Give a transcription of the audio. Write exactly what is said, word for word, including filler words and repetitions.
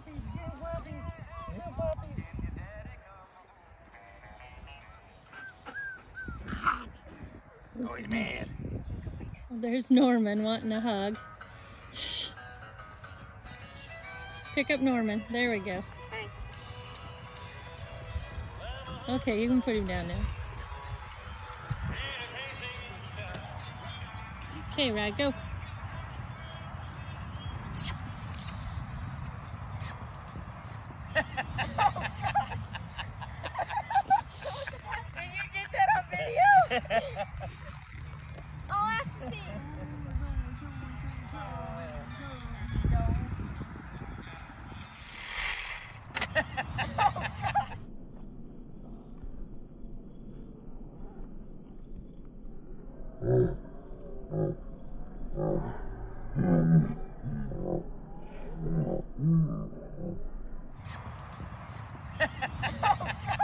puppies, new puppies, new puppies. Oh, he's mad. Well, there's Norman wanting a hug. Shh. Pick up Norman. There we go. Okay, you can put him down now. Okay, Rad, go. Can you get that on video? Oh, I have to see. Oh, God.